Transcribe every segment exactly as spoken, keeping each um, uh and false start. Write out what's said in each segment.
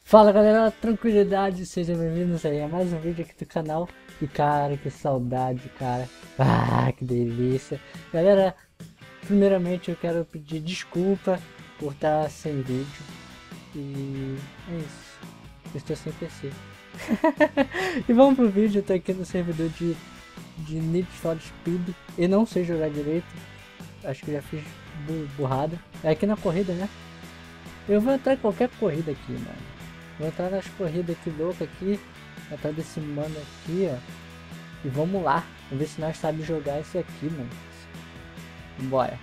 Fala galera, tranquilidade, sejam bem-vindos aí a mais um vídeo aqui do canal. E cara, que saudade, cara. Ah, que delícia. Galera, primeiramente eu quero pedir desculpa por estar sem vídeo. E é isso, eu estou sem P C. E vamos pro vídeo, eu tô aqui no servidor de, de Need for Speed. E não sei jogar direito, acho que já fiz bu burrada. É aqui na corrida, né? Eu vou entrar em qualquer corrida aqui, mano. Vou entrar nas corridas aqui louca aqui, atrás desse mano aqui, ó. E vamos lá, vamos ver se nós sabemos jogar isso aqui, mano. Bora.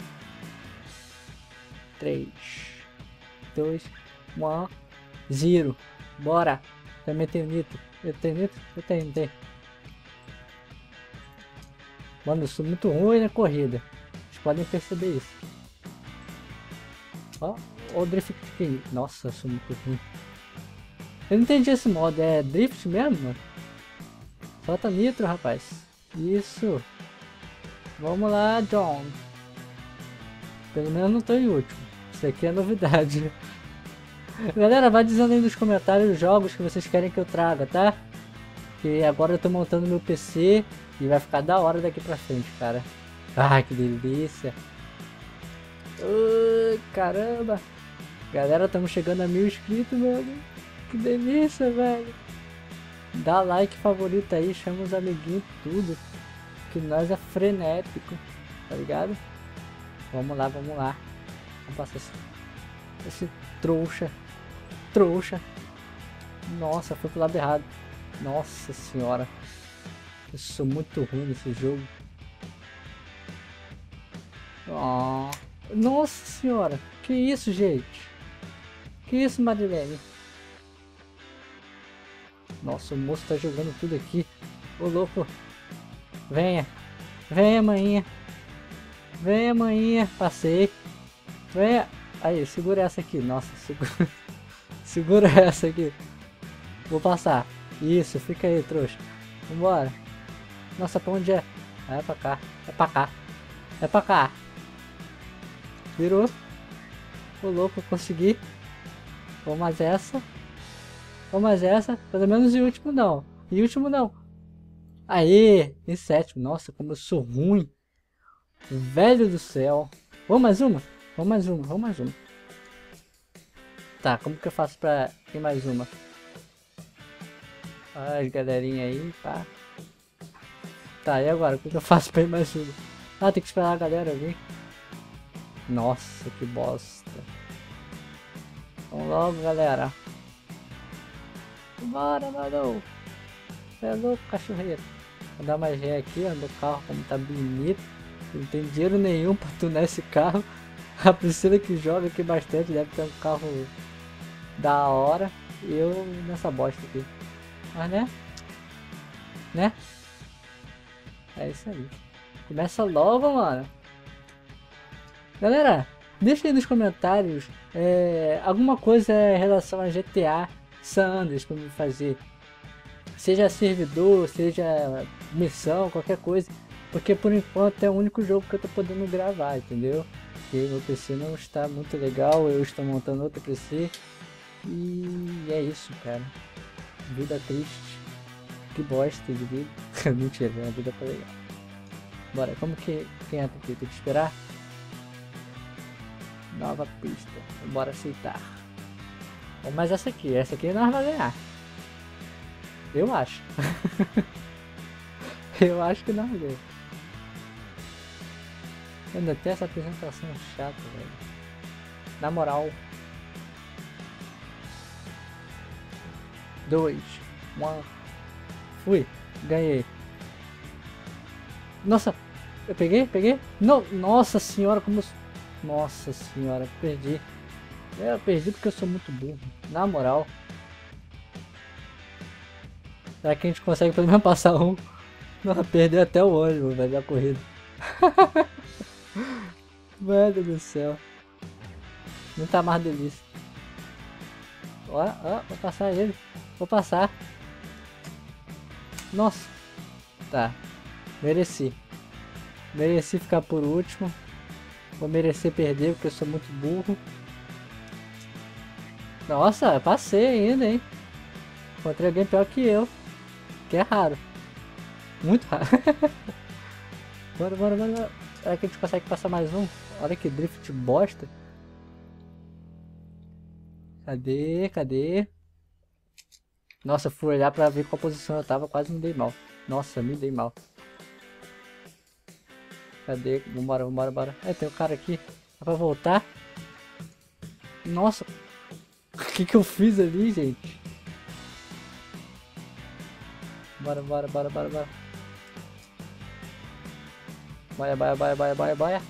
três, dois, um, zero. Bora. Também tenho nitro. Eu tenho nitro? Eu tenho, não tenho. Mano, eu sou muito ruim na corrida. Vocês podem perceber isso. Ó, ó o drift aqui. Nossa, eu sou muito ruim. Eu não entendi esse modo, é drift mesmo, mano? Solta nitro, rapaz. Isso. Vamos lá, John. Pelo menos não tô em último. Isso aqui é novidade. Galera, vai dizendo aí nos comentários os jogos que vocês querem que eu traga, tá? Que agora eu tô montando meu P C e vai ficar da hora daqui pra frente, cara. Ai, que delícia. Uh, caramba. Galera, estamos chegando a mil inscritos, mano. Que delícia, velho. Dá like, favorito aí, chama os amiguinhos, tudo. Que nós é frenético, tá ligado? Vamos lá, vamos lá. Vamos passar esse, esse trouxa. Trouxa. Nossa, foi pro lado errado. Nossa senhora. Eu sou muito ruim nesse jogo. Oh. Nossa senhora. Que isso, gente? Que isso, Marilene? Nossa, o moço tá jogando tudo aqui. Ô louco. Venha. Venha, maninha. Venha, maninha. Passei. Venha. Aí, segura essa aqui. Nossa, segura. Segura essa aqui. Vou passar. Isso, fica aí, trouxa. Vambora. Nossa, pra onde é? Ah, é pra cá. É pra cá. É pra cá. Virou. Ô louco, eu consegui. Vou mais essa. Ou mais essa, pelo menos em último não. Em último não. Aê, em sétimo. Nossa, como eu sou ruim. Velho do céu. Vamos mais uma? Vamos mais uma, vamos mais uma. Tá, como que eu faço pra ir mais uma? As galerinha aí, tá. Tá, e agora? Como que eu faço pra ir mais uma? Ah, tem que esperar a galera vir. Nossa, que bosta. Vamos logo, galera. Bora, mano. Você é louco, cachorreiro. Vou dar mais ré aqui, ó, no carro, como tá bonito. Não tem dinheiro nenhum pra tunar esse carro. A Priscila que joga aqui bastante, deve ter um carro da hora. E eu nessa bosta aqui. Mas né? Né? É isso aí. Começa logo, mano. Galera, deixa aí nos comentários é, alguma coisa em relação a G T A San Andreas para me fazer, seja servidor, seja missão, qualquer coisa, porque por enquanto é o único jogo que eu tô podendo gravar, entendeu? Porque meu P C não está muito legal, eu estou montando outro P C e é isso, cara. Vida triste, que bosta de vida. Mentira, a vida tá legal. Bora, como que quem entra aqui? Tem que esperar? Nova pista, bora aceitar. Mas essa aqui, essa aqui nós vamos ganhar. Eu acho. Eu acho que nós ganhamos. Ainda tem essa apresentação chata, velho. Na moral. Dois. Um. Fui. Ganhei. Nossa. Eu peguei? Peguei? Não. Nossa senhora, como eu... Nossa senhora, perdi. Eu perdi porque eu sou muito burro, na moral. Será que a gente consegue pelo menos passar um? Não, perder até o ônibus, velho, da corrida. Mano do céu. Não tá mais delícia. Ó, ó, vou passar ele. Vou passar. Nossa. Tá. Mereci. Mereci ficar por último. Vou merecer perder porque eu sou muito burro. Nossa, passei ainda, hein? Encontrei alguém pior que eu. Que é raro. Muito raro. Bora, bora, bora, bora. Será que a gente consegue passar mais um? Olha que drift bosta. Cadê? Cadê? Nossa, fui olhar pra ver qual posição eu tava, quase me dei mal. Nossa, me dei mal. Cadê? Vambora, vambora, bora. É, tem um cara aqui. Dá pra voltar? Nossa. O que que eu fiz ali, gente? Bora, bora, bora, bora, bora. Baia, baia, baia, baia, baia, baia.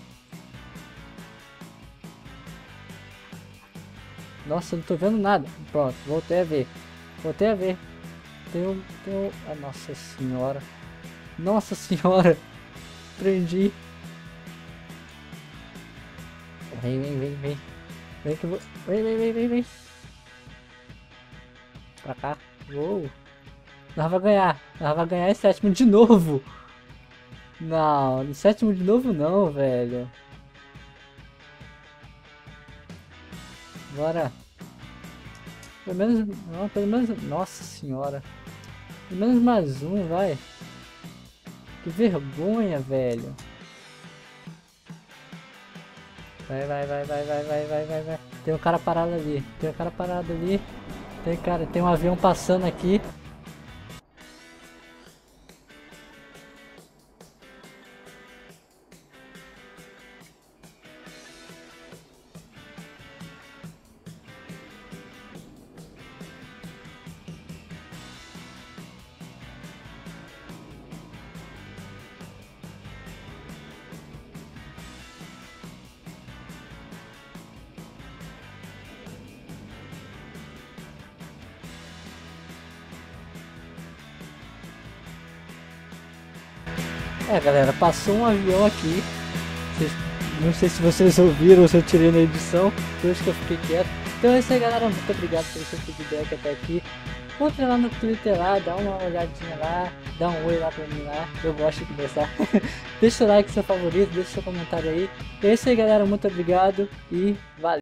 Nossa, não tô vendo nada. Pronto, voltei a ver. Voltei a ver. Tem um... Tem um... Ah, nossa senhora. Nossa senhora. Prendi. Vem, vem, vem, vem. Vem que eu vou... Vem, vem, vem, vem, vem. Pra cá. Uou. Nós vamos ganhar. Nós vamos ganhar em sétimo de novo. Não, no sétimo de novo não, velho. Bora. Pelo menos... Não, pelo menos... Nossa senhora. Pelo menos mais um, vai. Que vergonha, velho. Vai, vai, vai, vai, vai, vai, vai, vai, vai. Tem um cara parado ali. Tem um cara parado ali. Tem cara, tem um avião passando aqui. É, galera, passou um avião aqui. Vocês, não sei se vocês ouviram ou se eu tirei na edição. Por isso que eu fiquei quieto. Então é isso aí, galera. Muito obrigado pelo seu feedback até aqui. Entre lá no Twitter lá, dá uma olhadinha lá, dá um oi lá pra mim lá. Eu gosto de conversar. Deixa o like, seu favorito, deixa seu comentário aí. É isso aí, galera. Muito obrigado e valeu.